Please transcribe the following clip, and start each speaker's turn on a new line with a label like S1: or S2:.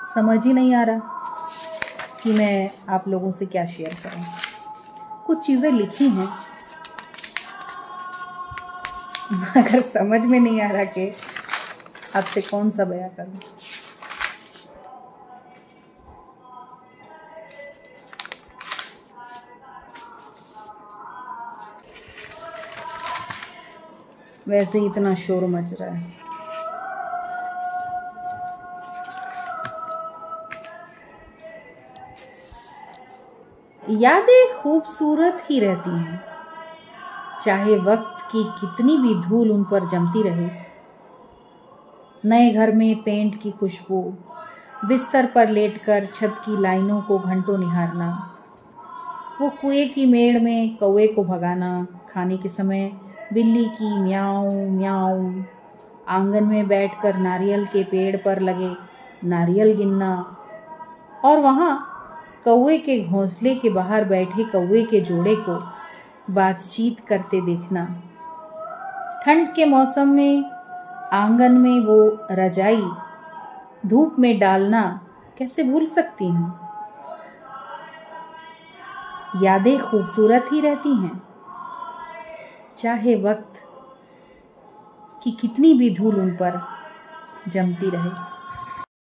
S1: समझ ही नहीं आ रहा कि मैं आप लोगों से क्या शेयर करूं। कुछ चीज़ें लिखी हैं मगर समझ में नहीं आ रहा कि आपसे कौन सा बयां करूं। वैसे ही इतना शोर मच रहा है। यादें खूबसूरत ही रहती हैं, चाहे वक्त की कितनी भी धूल उन पर जमती रहे। नए घर में पेंट की खुशबू, बिस्तर पर लेटकर छत की लाइनों को घंटों निहारना, वो कुएं की मेड़ में कौवे को भगाना, खाने के समय बिल्ली की म्याऊं म्याऊं, आंगन में बैठकर नारियल के पेड़ पर लगे नारियल गिनना, और वहाँ कौवे के घोंसले के बाहर बैठे कौवे के जोड़े को बातचीत करते देखना। ठंड के मौसम में आंगन में वो रजाई धूप में डालना कैसे भूल सकती हूँ। यादें खूबसूरत ही रहती हैं, चाहे वक्त की कितनी भी धूल उन पर जमती रहे।